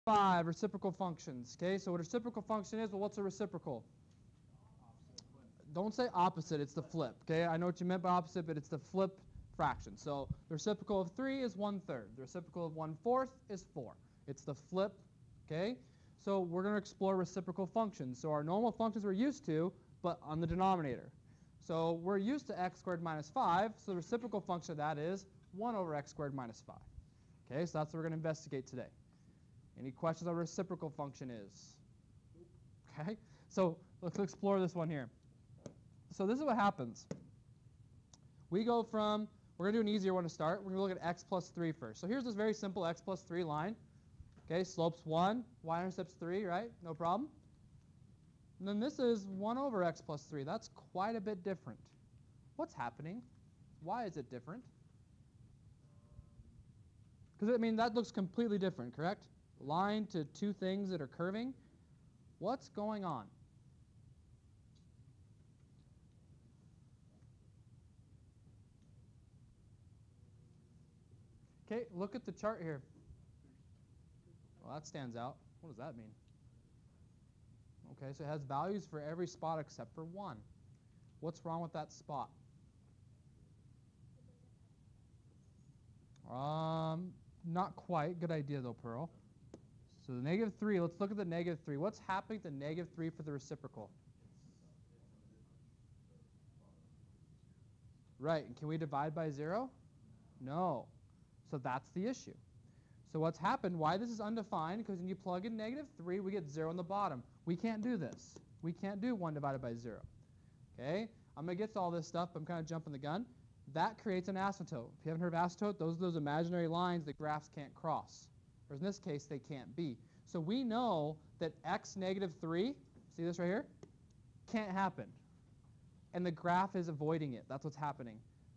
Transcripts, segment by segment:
5, reciprocal functions. Okay, so what a reciprocal function is, well, what's a reciprocal? Don't say opposite, it's the flip. Okay, I know what you meant by opposite, but it's the flip fraction. So the reciprocal of 3 is 1/3. The reciprocal of 1/4 is 4. It's the flip. Okay, so we're going to explore reciprocal functions. So our normal functions we're used to, but on the denominator. So we're used to x squared minus 5, so the reciprocal function of that is 1 over x squared minus 5. Okay, so that's what we're going to investigate today. Any questions on what a reciprocal function is? Okay, so let's explore this one here. So this is what happens. We go from, we're going to do an easier one to start. We're going to look at x plus 3 first. So here's this very simple x plus 3 line. Okay, slopes 1, y-intercepts 3, right? No problem. And then this is 1 over x plus 3. That's quite a bit different. What's happening? Why is it different? Because, I mean, that looks completely different, correct? Line to two things that are curving. What's going on? Okay, look at the chart here. Well, that stands out. What does that mean? Okay, so it has values for every spot except for 1. What's wrong with that spot? Not quite. Good idea, though, Pearl. So the negative 3, let's look at the negative 3. What's happening to negative 3 for the reciprocal? Right, and can we divide by 0? No. So that's the issue. So what's happened, why this is undefined, because when you plug in negative 3, we get 0 on the bottom. We can't do this. We can't do 1 divided by 0. Okay? I'm going to get to all this stuff, but I'm kind of jumping the gun. That creates an asymptote. If you haven't heard of asymptote, those are those imaginary lines that graphs can't cross. Or in this case, they can't be. So we know that x negative 3, see this right here, can't happen. And the graph is avoiding it. That's what's happening.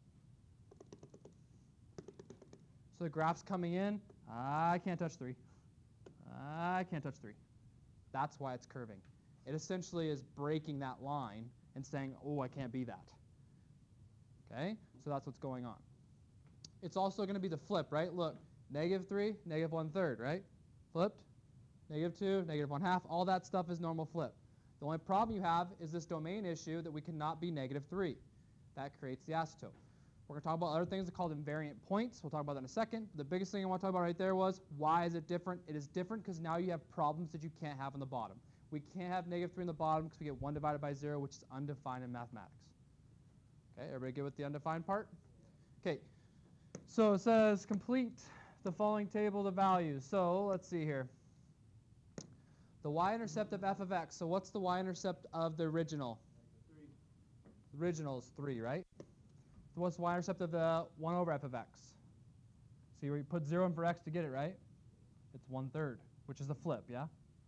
So the graph's coming in. I can't touch 3. I can't touch 3. That's why it's curving. It essentially is breaking that line and saying, oh, I can't be that. Okay? So that's what's going on. It's also going to be the flip, right? Look, negative 3, negative 1/3, right? Flipped. Negative 2, negative 1/2. All that stuff is normal flip. The only problem you have is this domain issue that we cannot be negative 3. That creates the asymptote. We're going to talk about other things called invariant points. We'll talk about that in a second. The biggest thing I want to talk about right there was, why is it different? It is different because now you have problems that you can't have on the bottom. We can't have negative 3 on the bottom because we get 1 divided by 0, which is undefined in mathematics. Okay, everybody good with the undefined part? Okay, so it says complete the following table of values. So let's see here. The y-intercept of f of x. So what's the y-intercept of the original? 3. The original is 3, right? So what's the y-intercept of the 1 over f of x? See where you put 0 in for x to get it, right? It's 1/3, which is the flip, yeah?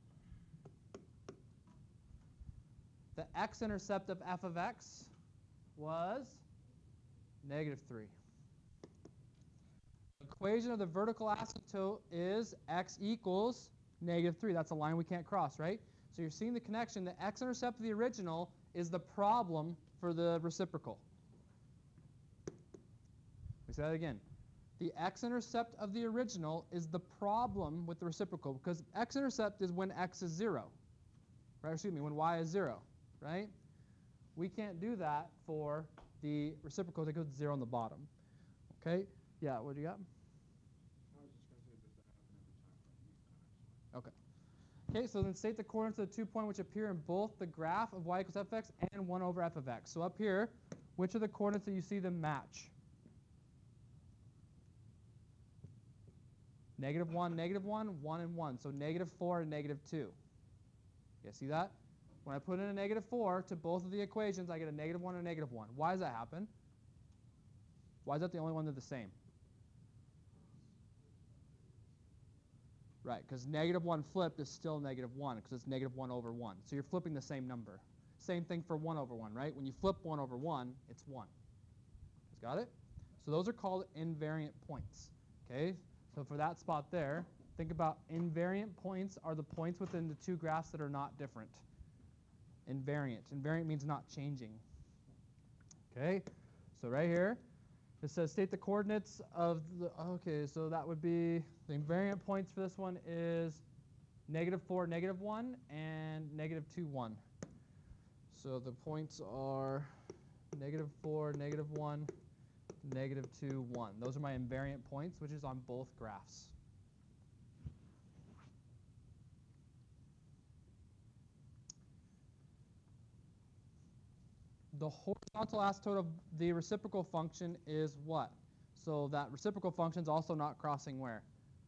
The x-intercept of f of x was negative 3. The equation of the vertical asymptote is x equals negative 3. That's a line we can't cross, right? So you're seeing the connection. The x-intercept of the original is the problem for the reciprocal. Let me say that again. The x-intercept of the original is the problem with the reciprocal, because x-intercept is when x is 0. Right? Excuse me, when y is 0, right? We can't do that for the reciprocal that goes 0 on the bottom. Okay? Yeah, what do you got? I was just going to say, does that happen every time from these connections? Okay. Okay, so then state the coordinates of the 2 points which appear in both the graph of y equals f of x and 1 over f of x. So up here, which are the coordinates that you see them match? Negative 1, negative 1, 1, and 1. So negative 4 and negative 2. You see that? When I put in a negative 4 to both of the equations, I get a negative 1 and a negative 1. Why does that happen? Why is that the only one that's the same? Right, because negative 1 flipped is still negative 1, because it's negative 1 over 1. So you're flipping the same number. Same thing for 1 over 1, right? When you flip 1 over 1, it's 1. Got it? So those are called invariant points. Okay? So for that spot there, think about invariant points are the points within the two graphs that are not different. Invariant. Invariant means not changing. Okay? So right here, it says state the coordinates of the, okay, so that would be, the invariant points for this one is -4, -1, and -2, 1. So the points are -4, -1, -2, 1. Those are my invariant points, which is on both graphs. The horizontal asymptote of the reciprocal function is what? So that reciprocal function is also not crossing where?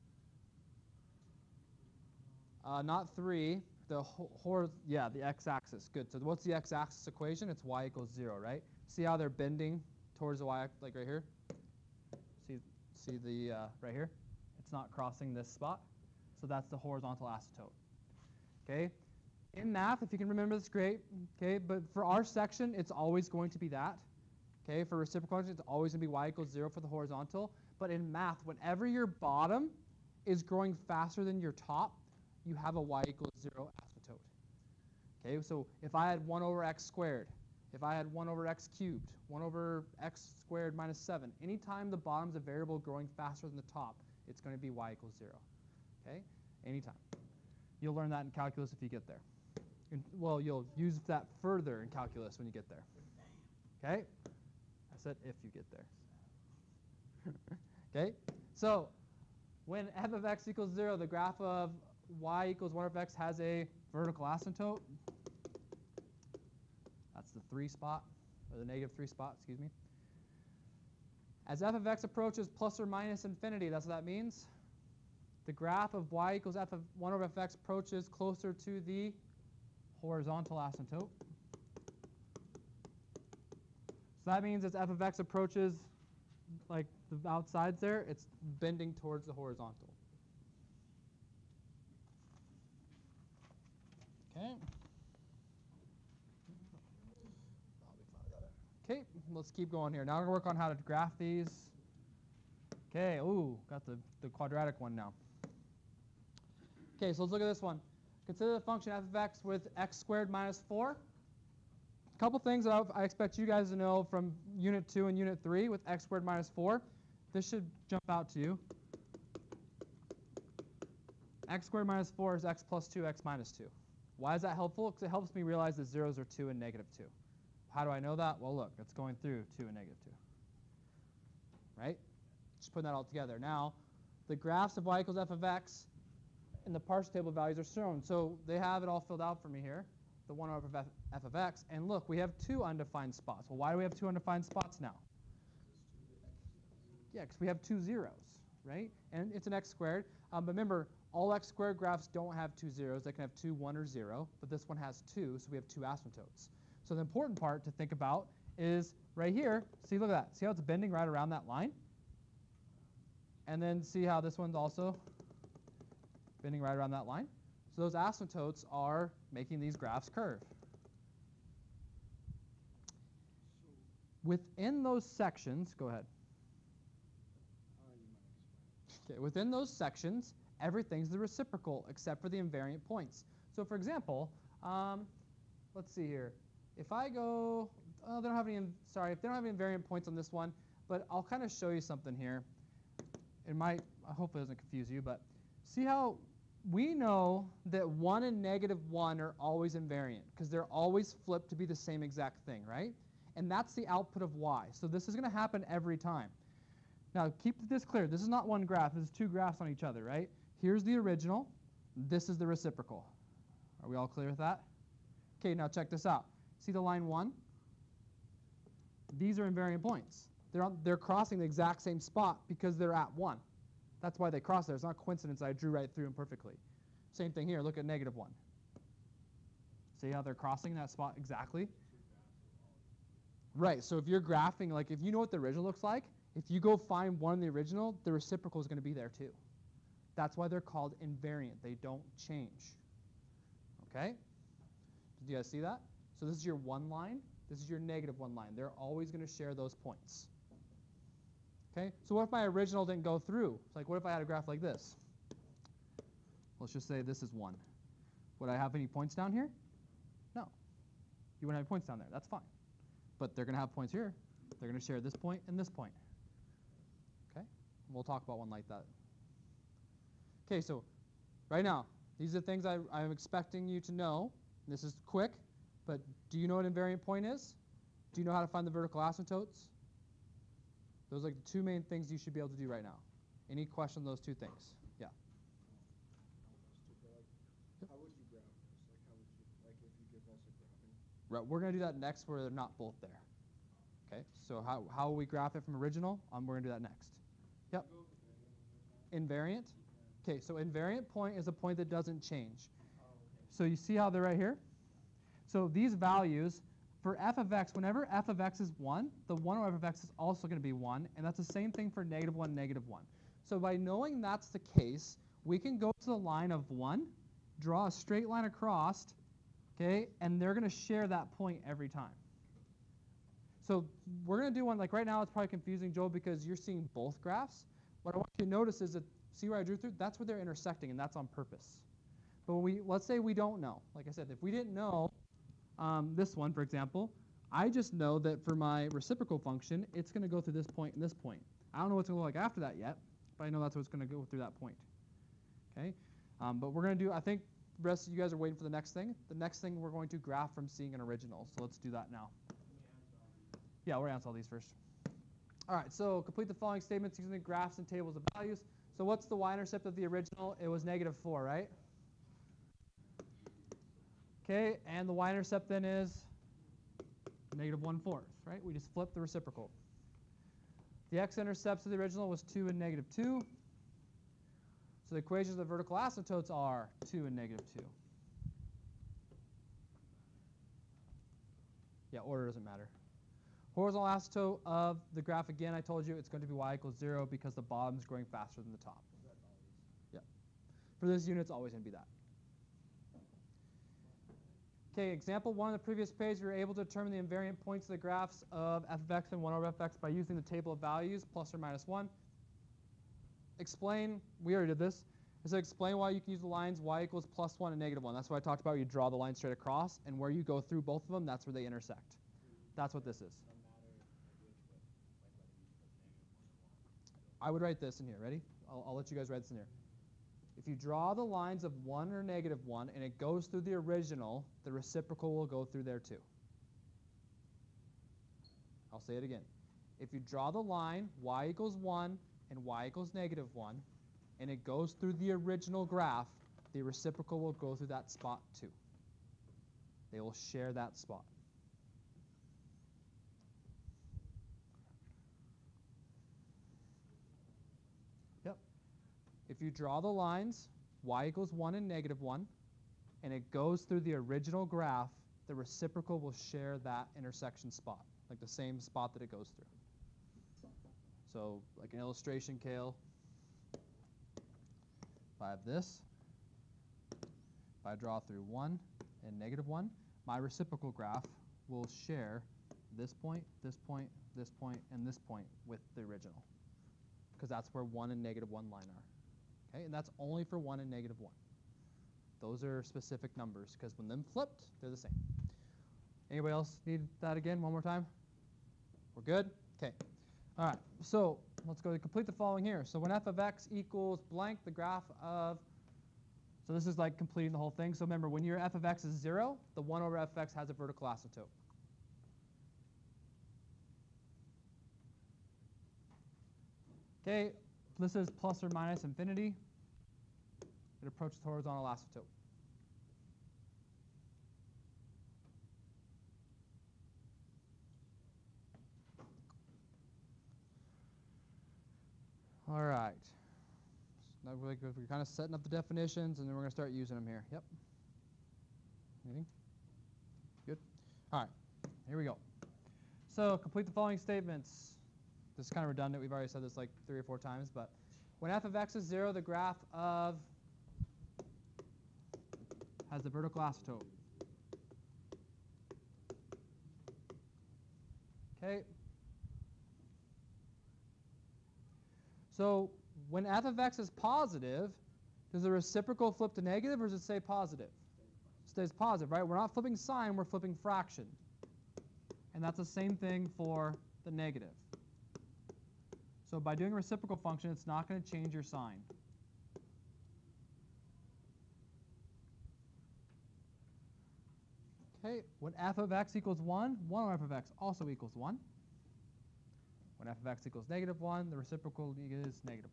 Not 3. The the x-axis. Good. So what's the x-axis equation? It's y equals 0, right? See how they're bending towards the y, like right here? See the right here? It's not crossing this spot. So that's the horizontal asymptote. Okay? In math, if you can remember this, great. Okay? But for our section, it's always going to be that. Okay? For reciprocal function, it's always going to be y equals 0 for the horizontal. But in math, whenever your bottom is growing faster than your top, you have a y equals 0 asymptote. Okay, so if I had 1 over x squared, if I had 1 over x cubed, 1 over x squared minus 7, anytime the bottom's a variable growing faster than the top, it's going to be y equals 0. Okay, anytime. You'll learn that in calculus if you get there. Well, you'll use that further in calculus when you get there. Okay, I said if you get there. Okay, so when f of x equals 0, the graph of y equals 1 over x has a vertical asymptote. That's the 3 spot, or the -3 spot, excuse me. As f of x approaches plus or minus infinity, that's what that means. The graph of y equals f of 1 over fx approaches closer to the horizontal asymptote. So that means as f of x approaches, like the outsides there, it's bending towards the horizontal. Okay. Okay, let's keep going here. Now we're going to work on how to graph these. Okay, ooh, got the quadratic one now. Okay, so let's look at this one. Consider the function f of x with x squared minus 4. A couple things that I expect you guys to know from Unit 2 and Unit 3 with x squared minus 4. This should jump out to you. X squared minus 4 is x plus 2, x minus 2. Why is that helpful? Because it helps me realize that zeros are 2 and -2. How do I know that? Well, look, it's going through 2 and -2. Right? Just putting that all together. Now, the graphs of y equals f of x and the partial table values are shown. So they have it all filled out for me here, the 1 over f of x. And look, we have 2 undefined spots. Well, why do we have 2 undefined spots now? Yeah, because we have 2 zeros, right? And it's an x squared. But remember, all x squared graphs don't have 2 zeros. They can have 2, 1, or 0. But this one has 2, so we have 2 asymptotes. So the important part to think about is right here. See, look at that. See how it's bending right around that line? And then see how this one's also bending right around that line? So those asymptotes are making these graphs curve. Within those sections, go ahead. Okay, within those sections, everything's the reciprocal except for the invariant points. So for example, let's see here. If I go, if they don't have any invariant points on this one, but I'll kind of show you something here. It might, I hope it doesn't confuse you, but see how we know that 1 and -1 are always invariant because they're always flipped to be the same exact thing, right? And that's the output of y. So this is going to happen every time. Now, keep this clear. This is not one graph. This is 2 graphs on each other, right? Here's the original. This is the reciprocal. Are we all clear with that? Okay, now check this out. See the line 1? These are invariant points. They're crossing the exact same spot because they're at 1. That's why they cross there. It's not a coincidence I drew right through them perfectly. Same thing here. Look at -1. See how they're crossing that spot exactly? Right, so if you're graphing, like if you know what the original looks like, if you go find one in the original, the reciprocal is going to be there too. That's why they're called invariant. They don't change. Okay? Did you guys see that? So this is your 1 line. This is your -1 line. They're always going to share those points. Okay? So what if my original didn't go through? It's like, what if I had a graph like this? Let's just say this is 1. Would I have any points down here? No. You wouldn't have points down there. That's fine. But they're going to have points here. They're going to share this point and this point. Okay? We'll talk about one like that. Okay, so right now, These are things I'm expecting you to know. This is quick, but do you know what invariant point is? Do you know how to find the vertical asymptotes? Those are like the two main things you should be able to do right now. Any question on those two things? Yeah. How would you graph this? Like, how would you, like, if you give us a graphing? Right, we're going to do that next where they're not both there. Okay, so how we graph it from original, we're going to do that next. Yep. Invariant? Okay, so invariant point is a point that doesn't change. So you see how they're right here? So these values, for f of x, whenever f of x is 1, the 1 over f of x is also going to be 1, and that's the same thing for negative 1, negative 1. So by knowing that's the case, we can go to the line of 1, draw a straight line across, okay, and they're going to share that point every time. So we're going to do one, like right now it's probably confusing, Joel, because you're seeing both graphs. What I want you to notice is that, see where I drew through? That's where they're intersecting, and that's on purpose. But let's say we don't know. Like I said, if we didn't know this one, for example, I just know that for my reciprocal function, it's going to go through this point and this point. I don't know what it's going to look like after that yet, but I know that's what's going to go through that point. Okay? But we're going to do, I think the rest of you guys are waiting for the next thing. The next thing we're going to graph from seeing an original. So let's do that now. Yeah, we're going to answer all these first. All right, so complete the following statements using the graphs and tables of values. So what's the y-intercept of the original? It was -4, right? Okay, and the y-intercept then is -1/4, right? We just flipped the reciprocal. The x-intercepts of the original was 2 and -2. So the equations of the vertical asymptotes are 2 and -2. Yeah, order doesn't matter. Horizontal asymptote of the graph, again, I told you it's going to be y equals 0 because the bottom is growing faster than the top. Yeah. For this unit, it's always going to be that. Okay, example 1 on the previous page, we were able to determine the invariant points of the graphs of f of x and 1 over f of x by using the table of values, plus or minus 1. Explain, we already did this. So explain why you can use the lines y equals +1 and -1. That's what I talked about. You draw the line straight across, and where you go through both of them, that's where they intersect. That's what this is. I would write this in here. Ready? I'll let you guys write this in here. If you draw the lines of 1 or -1 and it goes through the original, the reciprocal will go through there too. I'll say it again. If you draw the line y equals 1 and y equals -1 and it goes through the original graph, the reciprocal will go through that spot too. They will share that spot. If you draw the lines, y equals 1 and -1, and it goes through the original graph, the reciprocal will share that intersection spot, like the same spot that it goes through. So like an illustration, Kale, if I have this, if I draw through 1 and -1, my reciprocal graph will share this point, this point, this point, and this point with the original, because that's where 1 and -1 line are. Okay, and that's only for 1 and -1. Those are specific numbers, because when them flipped, they're the same. Anybody else need that again one more time? We're good? Okay. All right, so let's go to complete the following here. So when f of x equals blank, the graph of, so this is like completing the whole thing. So remember, when your f of x is 0, the 1 over f of x has a vertical asymptote. Okay. This is plus or minus infinity. It approaches the horizontal asymptote. All right. So now we're kind of setting up the definitions, and then we're going to start using them here. Yep. Anything? Good. All right. Here we go. So complete the following statements. This is kind of redundant. We've already said this like 3 or 4 times, but when f of x is 0, the graph of has the vertical asymptote. Okay. So when f of x is positive, does the reciprocal flip to negative, or does it stay positive? It stays positive, right? We're not flipping sign, we're flipping fraction. And that's the same thing for the negative. So by doing a reciprocal function, it's not going to change your sign. Okay, when f of x equals 1, 1 over f of x also equals 1. When f of x equals negative 1, the reciprocal is negative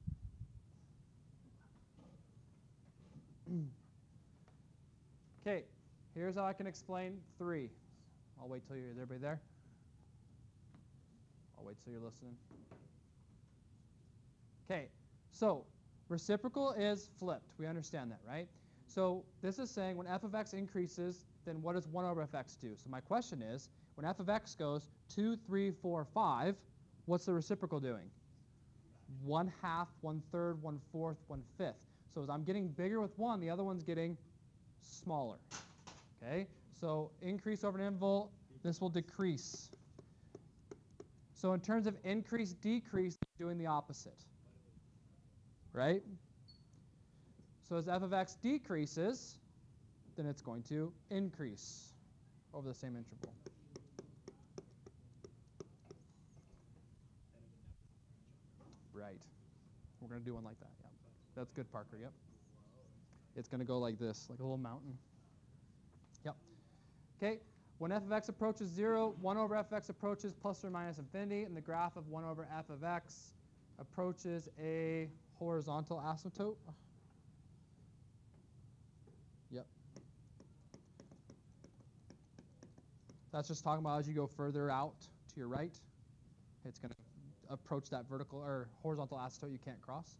1. Okay, here's how I can explain 3. I'll wait till you're, is everybody there? I'll wait till you're listening. Okay, so reciprocal is flipped. We understand that, right? So this is saying when f of x increases, then what does 1 over f of x do? So my question is, when f of x goes 2, 3, 4, 5, what's the reciprocal doing? 1/2, 1/3, 1/4, 1/5. So as I'm getting bigger with one, the other one's getting smaller. Okay, so increase over an invol, this will decrease. So in terms of increase, decrease, doing the opposite. Right? So as f of x decreases, then it's going to increase over the same interval. Right. We're going to do one like that. Yeah. That's good, Parker. Yep. It's going to go like this, like a little mountain. Yep. Okay. When f of x approaches 0, 1 over f of x approaches plus or minus infinity, and the graph of 1 over f of x approaches a horizontal asymptote. Yep. That's just talking about as you go further out to your right, it's going to approach that vertical or horizontal asymptote you can't cross.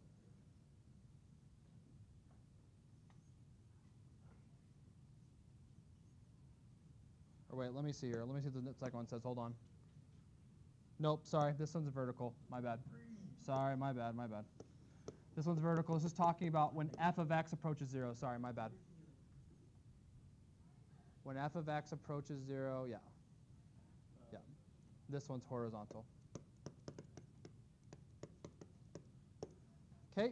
Or wait, let me see here. Let me see what the second one says. Hold on. Nope, sorry. This one's vertical. My bad. Sorry, my bad. This one's vertical. This is talking about when f of x approaches 0. Sorry, my bad. When f of x approaches 0, yeah. Yeah. This one's horizontal. Okay.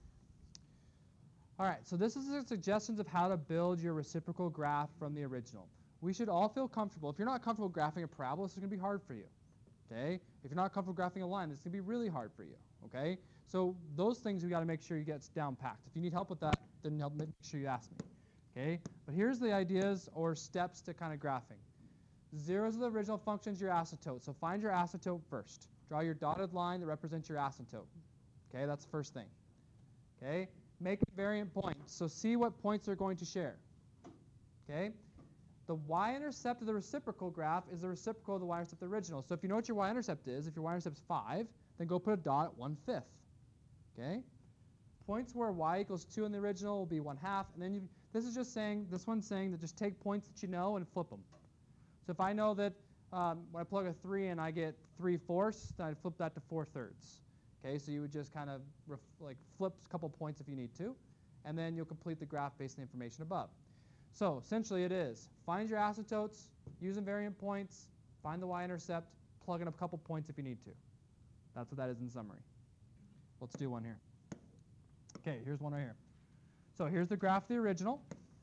All right, so this is the suggestions of how to build your reciprocal graph from the original. We should all feel comfortable. If you're not comfortable graphing a parabola, this is going to be hard for you. Okay? If you're not comfortable graphing a line, this is going to be really hard for you. Okay? So those things we got to make sure you get down packed. If you need help with that, then make sure you ask me. Okay? But here's the ideas or steps to kind of graphing. Zeros are the original functions, your asymptote. So find your asymptote first. Draw your dotted line that represents your asymptote. Okay? That's the first thing. Okay? Make invariant points. So see what points they're going to share. Okay? The y-intercept of the reciprocal graph is the reciprocal of the y-intercept of the original. So if you know what your y-intercept is, if your y-intercept is 5, then go put a dot at 1/5. Okay? Points where y equals 2 in the original will be 1/2. And then this is just saying, this one's saying that just take points that you know and flip them. So if I know that when I plug a 3 and I get 3/4, then I'd flip that to 4/3. Okay, so you would just kind of flip a couple points if you need to, and then you'll complete the graph based on the information above. So essentially it is, find your asymptotes, use invariant points, find the y-intercept, plug in a couple points if you need to. That's what that is in summary. Let's do one here. Okay, here's one right here. So here's the graph of the original.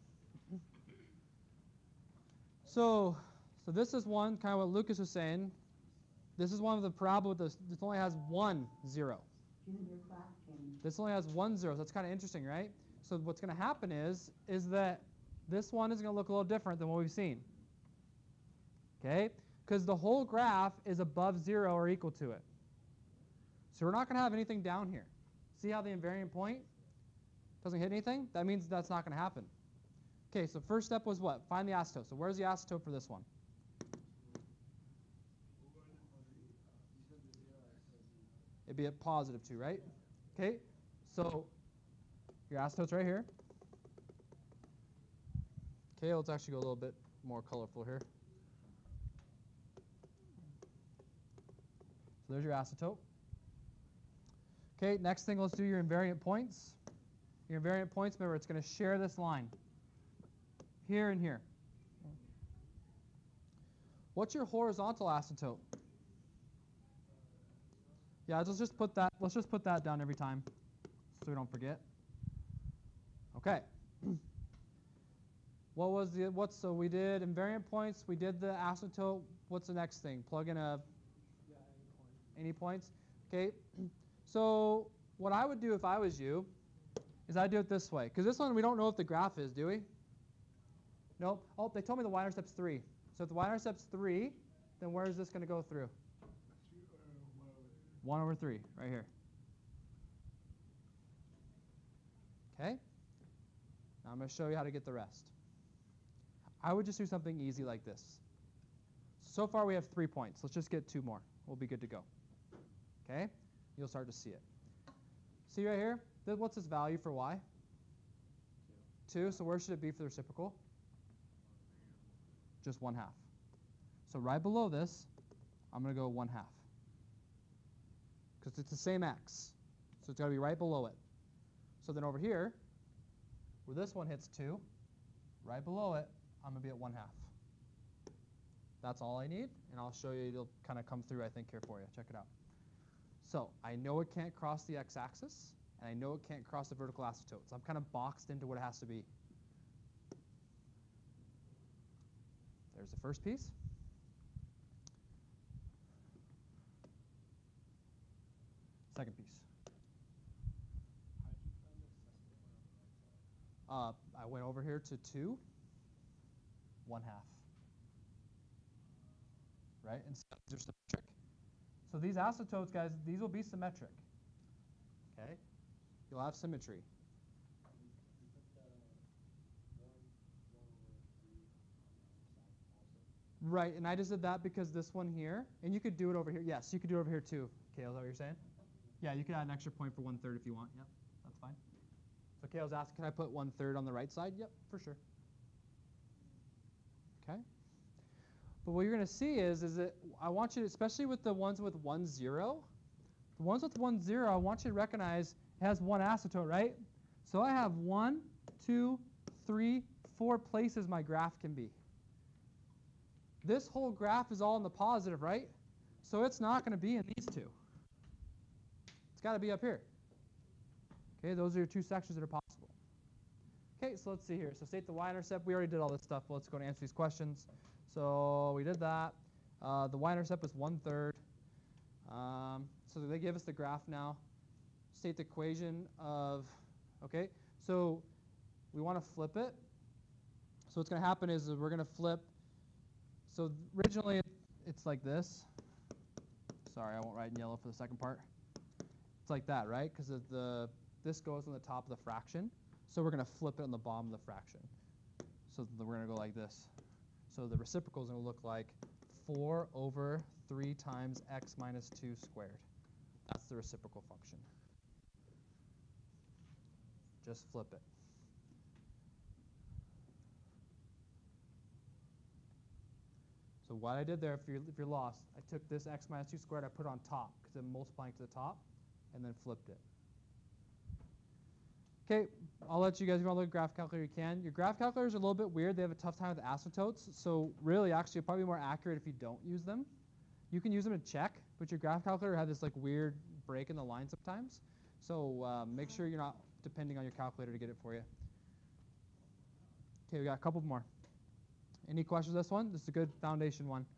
So this is one, kind of what Lucas was saying. This is one of the parabola this only has 1 0. This only has 1 0, so that's kind of interesting, right? So what's going to happen is that this one is going to look a little different than what we've seen. Okay? Because the whole graph is above 0 or equal to it. So we're not going to have anything down here. See how the invariant point doesn't hit anything? That means that's not going to happen. Okay, so first step was what? Find the asymptote. So where's the asymptote for this one? It'd be at positive 2, right? Okay, so your asymptote's right here. Okay, let's actually go a little bit more colorful here. So there's your asymptote. Okay, next thing, let's do your invariant points. Your invariant points, remember, it's going to share this line. Here and here. What's your horizontal asymptote? Yeah, let's just put that down every time so we don't forget. Okay. So we did invariant points, we did the asymptote. What's the next thing? Plug in any points. Okay. So what I would do if I was you is I'd do it this way. Because this one we don't know if the graph is, do we? Nope. Oh, they told me the y-intercept's 3. So if the y-intercept's 3, then where is this going to go through? 1 over 3, right here. Okay? Now I'm going to show you how to get the rest. I would just do something easy like this. So far we have 3 points. Let's just get 2 more. We'll be good to go. Okay? You'll start to see it. See right here? What's this value for y? 2. So where should it be for the reciprocal? Just 1/2. So right below this, I'm going to go 1/2. Because it's the same x. So it's got to be right below it. So then over here, where this one hits 2, right below it, I'm going to be at 1/2. That's all I need, and I'll show you. It'll kind of come through, I think, here for you. Check it out. So I know it can't cross the x-axis, and I know it can't cross the vertical asymptote. So I'm kind of boxed into what it has to be. There's the first piece. Second piece. I went over here to 2, 1/2. Right? And so these are symmetric. So these asymptotes, guys, these will be symmetric. Okay? You'll have symmetry. Right, and I just did that because this one here, and you could do it over here. Yes, you could do it over here too. Kale, is that what you're saying? Yeah, you can add an extra point for 1/3 if you want. Yep, that's fine. So Kale's asking, can I put 1/3 on the right side? Yep, for sure. Okay. But what you're going to see is that I want you to, especially with the ones with 1, 0, the ones with 1, 0, I want you to recognize it has one asymptote, right? So I have 1, 2, 3, 4 places my graph can be. This whole graph is all in the positive, right? So it's not going to be in these two. It's got to be up here. Okay, those are your 2 sections that are possible. Okay, so let's see here. So state the y-intercept. We already did all this stuff. But let's go and answer these questions. So we did that. The y-intercept was 1/3. So they give us the graph now. State the equation of, okay, so we want to flip it. So what's going to happen is we're going to flip. So originally it's like this. Sorry, I won't write in yellow for the second part. It's like that, right? Because this goes on the top of the fraction. So we're going to flip it on the bottom of the fraction. So we're going to go like this. So the reciprocal is going to look like 4 over 3 times x minus 2 squared. That's the reciprocal function. Just flip it. So what I did there, if you're lost, I took this x minus 2 squared, I put it on top because I'm multiplying to the top, and then flipped it. Okay, I'll let you guys, if you want to look at graph calculator, you can. Your graph calculators are a little bit weird. They have a tough time with asymptotes. So really, actually, it'll probably be more accurate if you don't use them. You can use them to check, but your graph calculator has this like weird break in the line sometimes. So make sure you're not depending on your calculator to get it for you. Okay, we got a couple more. Any questions on this one? This is a good foundation one.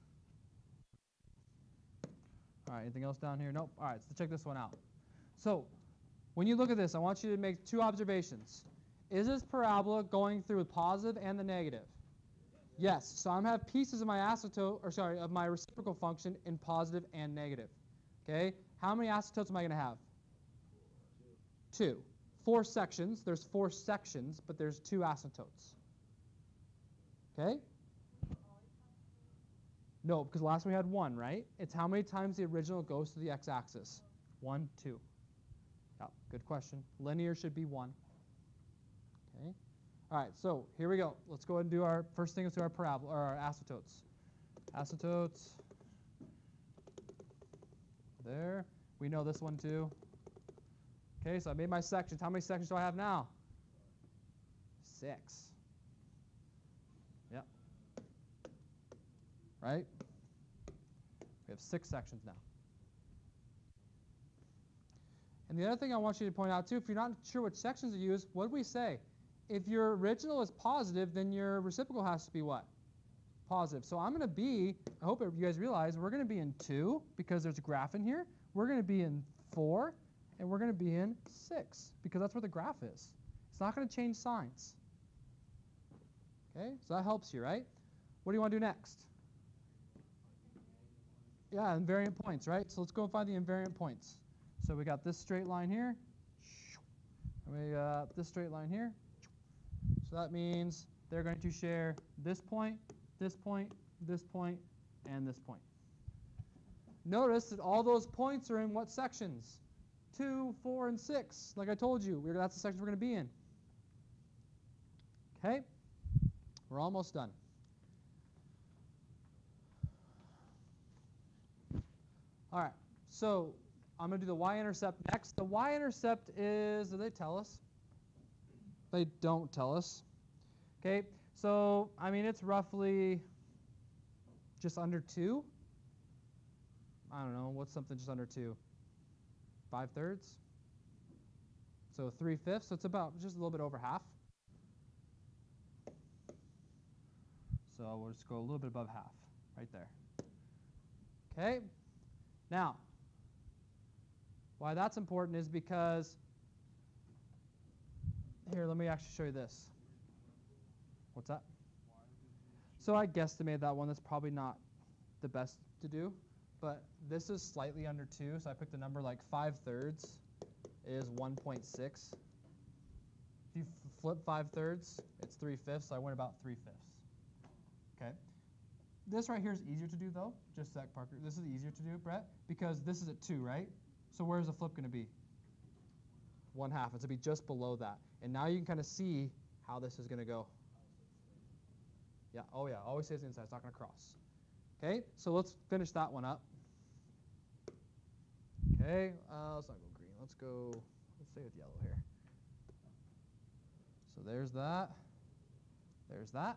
All right, anything else down here? Nope. All right, so check this one out. So when you look at this, I want you to make 2 observations. Is this parabola going through the positive and the negative? Yes. So I'm going to have pieces of my asymptote, or sorry, of my reciprocal function in positive and negative. Okay? How many asymptotes am I going to have? 2. 4 sections. There's 4 sections, but there's 2 asymptotes. Okay? No, because last one we had 1, right? It's how many times the original goes to the x-axis. 1, 2. Yeah, good question. Linear should be 1. Okay. All right, so here we go. Let's go ahead and do our first thing is do our parabola or our asymptotes. Asymptotes. There. We know this one too. Okay, so I made my sections. How many sections do I have now? 6. Yep. Right? We have 6 sections now. And the other thing I want you to point out too, if you're not sure which sections to use, what did we say? If your original is positive, then your reciprocal has to be what? Positive. So I'm going to be, I hope you guys realize, we're going to be in 2 because there's a graph in here. We're going to be in 4, and we're going to be in 6 because that's where the graph is. It's not going to change signs. Okay, so that helps you, right? What do you want to do next? Yeah, invariant points, right? So let's go find the invariant points. So we got this straight line here, and we got this straight line here. So that means they're going to share this point, this point, this point, and this point. Notice that all those points are in what sections? 2, 4, and 6. Like I told you, that's the section we're going to be in. Okay? We're almost done. All right, so I'm going to do the y-intercept next. The y-intercept is, do they tell us? They don't tell us. Okay, so, I mean, it's roughly just under 2. I don't know, what's something just under 2? 5/3? So 3/5, so it's about just a little bit over half. So we'll just go a little bit above half, right there. Okay, now, why that's important is because, here, let me actually show you this. What's that? So I guesstimated that one. That's probably not the best to do, but this is slightly under 2, so I picked a number like 5/3 is 1.6. If you flip 5/3, it's 3/5, so I went about 3/5. Okay. This right here is easier to do, though. Just Zach Parker. This is easier to do, Brett, because this is at 2, right? So where's the flip going to be? 1/2. It's going to be just below that. And now you can kind of see how this is going to go. Yeah, oh yeah, always stays inside. It's not going to cross. Okay, so let's finish that one up. Okay, let's not go green. Let's stay with yellow here. So there's that. There's that.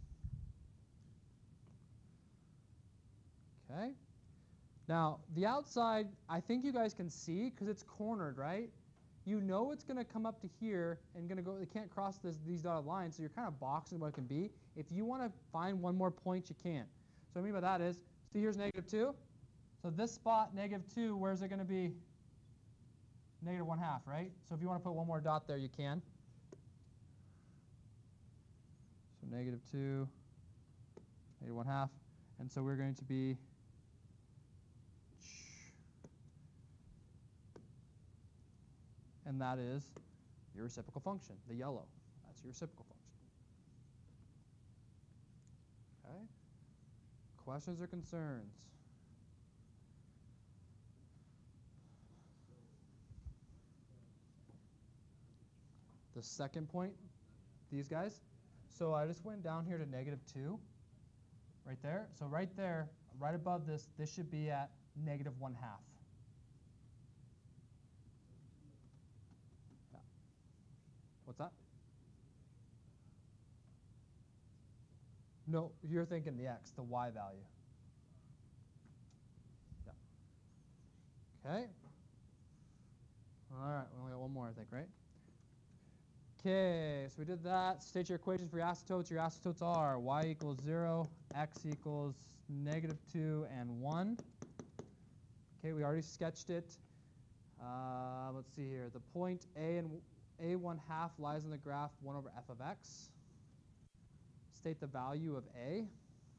Okay. Now, the outside, I think you guys can see because it's cornered, right? You know it's going to come up to here and going to go, it can't cross these dotted lines, so you're kind of boxing what it can be. If you want to find one more point, you can. So what I mean by that is, see here's -2. So this spot, -2, where's it going to be? -1/2, right? So if you want to put one more dot there, you can. So -2, -1/2. And so we're going to be and that is your reciprocal function, the yellow. That's your reciprocal function. Okay? Questions or concerns? The second point, these guys. So I just went down here to -2, right there. So right there, right above this, this should be at -1/2. Yeah. What's that? No, you're thinking the x, the y value. Yeah. Okay. All right, we only got one more, I think, right? Okay, so we did that. State your equations for your asymptotes. Your asymptotes are y = 0, x = -2 and 1. Okay, we already sketched it. Let's see here. The point A and A1/2 lies in the graph 1/f of x. State the value of A.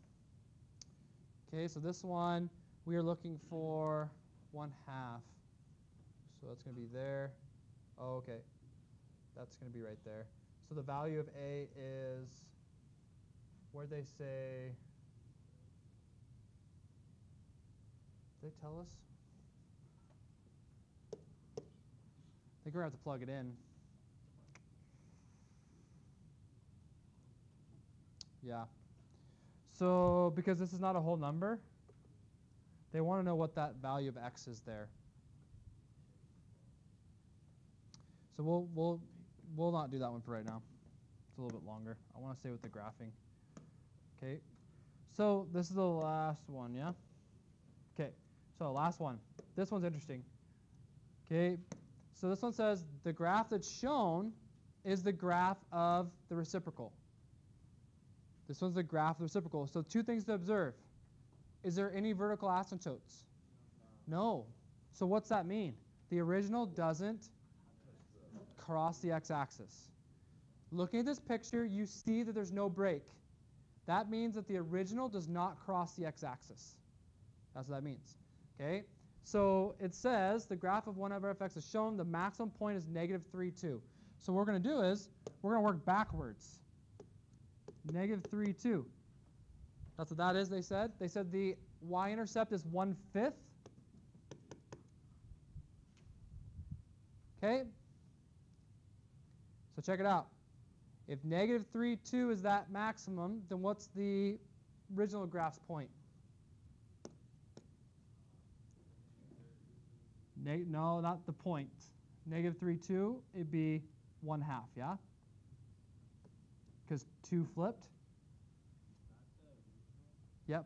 Okay, so this one, we are looking for 1/2. So that's going to be there. Oh, okay. That's going to be right there. So the value of A is, where'd they say? Did they tell us? I think we're going to have to plug it in. Yeah. So because this is not a whole number, they want to know what that value of x is there. So we'll not do that one for right now. It's a little bit longer. I want to stay with the graphing. Okay. So this is the last one, yeah? Okay. So last one. This one's interesting. Okay. So this one says the graph that's shown is the graph of the reciprocal. This one's the graph of the reciprocal. So two things to observe. Is there any vertical asymptotes? No. So what's that mean? The original doesn't cross the x-axis. Looking at this picture, you see that there's no break. That means that the original does not cross the x-axis. That's what that means. Okay? So it says the graph of 1 over fx is shown. The maximum point is negative 3, 2. So what we're going to do is we're going to work backwards. Negative 3, 2. That's what that is, they said. They said the y-intercept is 1/5. Okay? So check it out. If negative 3, 2 is that maximum, then what's the original graph's point? No, not the point. Negative 3, 2, it'd be 1/2, yeah? Because 2 flipped. Yep.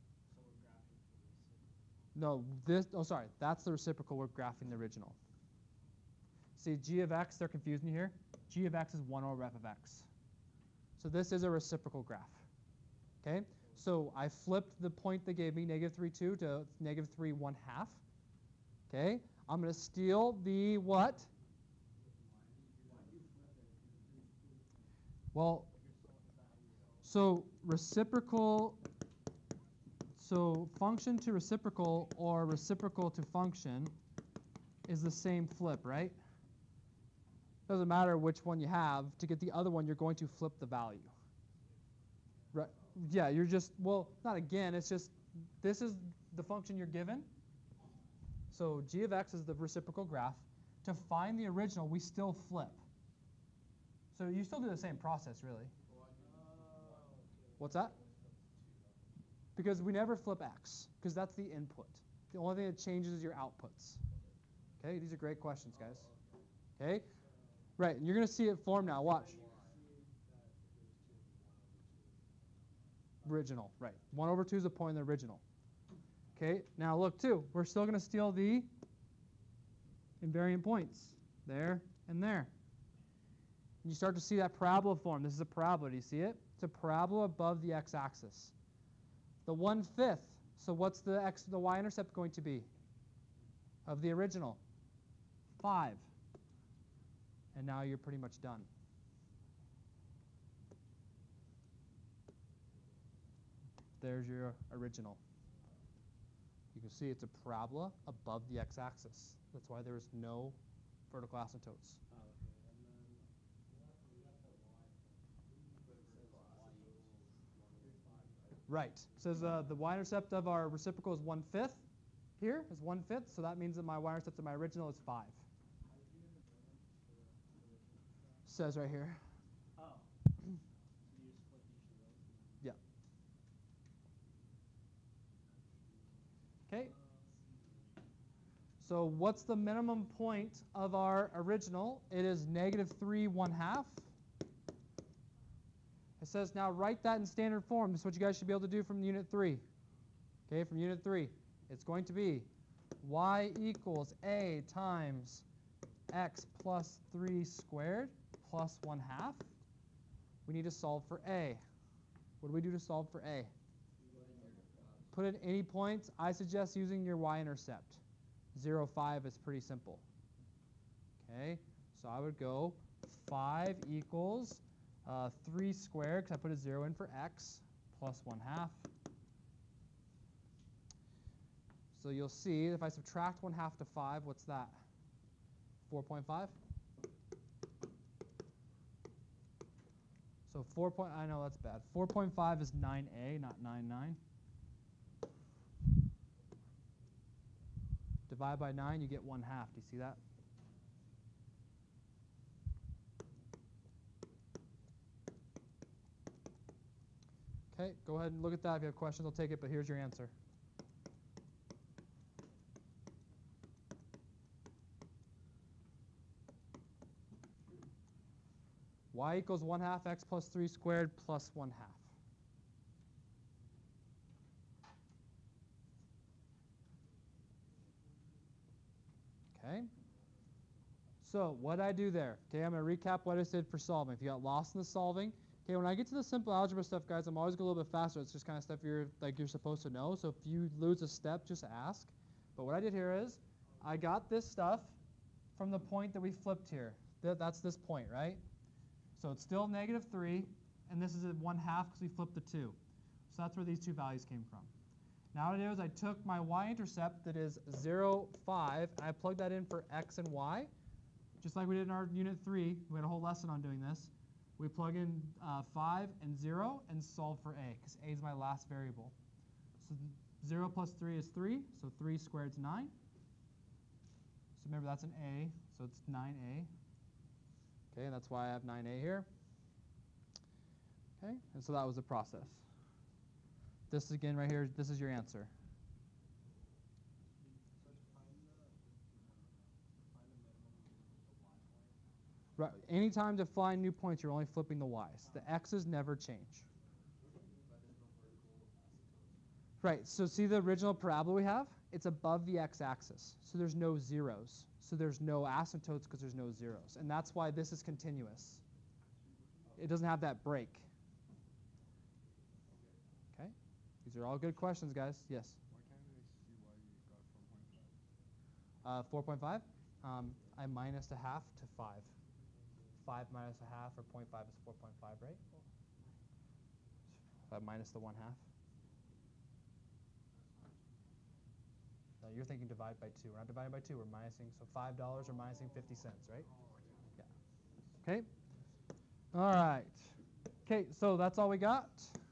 No, that's the reciprocal. We're graphing the original. See, g of x, they're confusing you here. G of x is 1 over f of x. So this is a reciprocal graph. Okay? So I flipped the point they gave me, negative 3, 2, to negative 3, 1/2. Okay? I'm going to steal the what? Well, so reciprocal, so function to reciprocal or reciprocal to function is the same flip, right? Doesn't matter which one you have. To get the other one, you're going to flip the value. Right? Yeah, you're just, well, not again. It's just, this is the function you're given. So g of x is the reciprocal graph. To find the original, we still flip. So you still do the same process, really. What's that? Because we never flip x, because that's the input. The only thing that changes is your outputs. Okay, these are great questions, guys. Okay, right, and you're going to see it form now. Watch. Original, right. 1 over 2 is the point in the original. Okay, now look, too. We're still going to steal the invariant points. There and there. You start to see that parabola form. This is a parabola. Do you see it? It's a parabola above the x-axis. The 1/5. So what's the y-intercept going to be of the original? 5. And now you're pretty much done. There's your original. You can see it's a parabola above the x-axis. That's why there is no vertical asymptotes. Right. It says the y-intercept of our reciprocal is 1/5. Here is 1/5, so that means that my y-intercept of my original is 5. Says right here. Oh. So you just flip each of those? Yeah. Okay. So what's the minimum point of our original? It is negative 3, 1/2. It says now write that in standard form. This is what you guys should be able to do from Unit 3. Okay, from Unit 3. It's going to be y equals a times x plus 3 squared plus 1/2. We need to solve for a. What do we do to solve for a? Put in any points. I suggest using your y-intercept. 0, 5 is pretty simple. Okay, so I would go 5 equals 3 squared, because I put a 0 in for x, plus 1/2. So you'll see if I subtract 1/2 to 5, what's that? 4.5? So I know that's bad. 4.5 is 9a, not 9, 9. Divide by 9, you get 1/2. Do you see that? Okay, go ahead and look at that. If you have questions, I'll take it, but here's your answer. Y equals 1/2 x plus 3 squared plus 1/2. Okay. So what did I do there? Okay, I'm going to recap what I did for solving. If you got lost in the solving, okay, when I get to the simple algebra stuff, guys, I'm always going a little bit faster. It's just kind of stuff you're supposed to know. So if you lose a step, just ask. But what I did here is I got this stuff from the point that we flipped here. That's this point, right? So it's still negative 3, and this is at 1/2 because we flipped the 2. So that's where these two values came from. Now what I did is I took my y-intercept that is 0, 5, and I plugged that in for x and y, just like we did in our Unit 3. We had a whole lesson on doing this. We plug in 5 and 0 and solve for a, because a is my last variable. So 0 plus 3 is 3, so 3 squared is 9. So remember, that's an a, so it's 9a. Okay, and that's why I have 9a here. Okay, and so that was the process. This again right here, this is your answer. Right, anytime to find new points, you're only flipping the y's. The x's never change. Right, so see the original parabola we have? It's above the x-axis, so there's no zeros. So there's no asymptotes because there's no zeros. And that's why this is continuous. It doesn't have that break. Okay, these are all good questions, guys. Yes? Why can't I see why you got 4.5? 4.5, I minus a half to 5. 5 minus a half, or 0.5 is 4.5, right? So I minus the 1/2. No, you're thinking divide by 2. We're not dividing by 2. We're minusing, so $5 or minusing 50 cents, right? Yeah. Okay. All right. Okay, so that's all we got.